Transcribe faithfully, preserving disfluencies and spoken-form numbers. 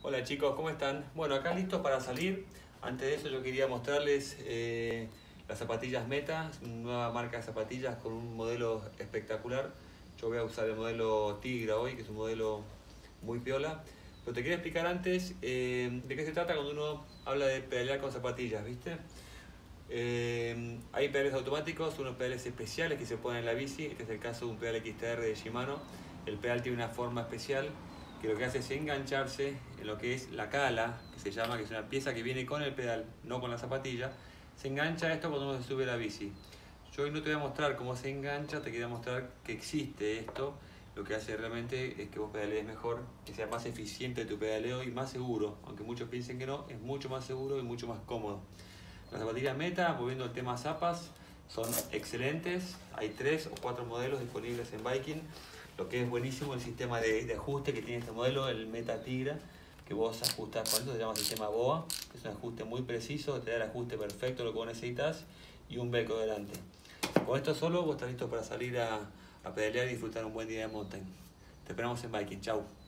Hola chicos, ¿cómo están? Bueno, acá listos para salir. Antes de eso yo quería mostrarles eh, las zapatillas Meta, una nueva marca de zapatillas con un modelo espectacular. Yo voy a usar el modelo Tigra hoy, que es un modelo muy piola. Pero te quería explicar antes eh, de qué se trata cuando uno habla de pedalear con zapatillas, ¿viste? Eh, hay pedales automáticos, unos pedales especiales que se ponen en la bici. Este es el caso de un pedal X T R de Shimano. El pedal tiene una forma especial que lo que hace es engancharse en lo que es la cala, que se llama, que es una pieza que viene con el pedal, no con la zapatilla. Se engancha esto cuando uno se sube a la bici. Yo hoy no te voy a mostrar cómo se engancha, te quería mostrar que existe esto. Lo que hace realmente es que vos pedalees mejor, que sea más eficiente tu pedaleo y más seguro. Aunque muchos piensen que no, es mucho más seguro y mucho más cómodo. Las zapatillas Meta, volviendo al tema zapas, son excelentes. Hay tres o cuatro modelos disponibles en Viking. Lo que es buenísimo el sistema de, de ajuste que tiene este modelo, el Meta Tigra, que vos ajustás con esto, se llama sistema B O A, que es un ajuste muy preciso, te da el ajuste perfecto, lo que vos necesitas, y un velcro delante. Con esto solo vos estás listo para salir a, a pedalear y disfrutar un buen día de mountain. Te esperamos en Viking. Chau.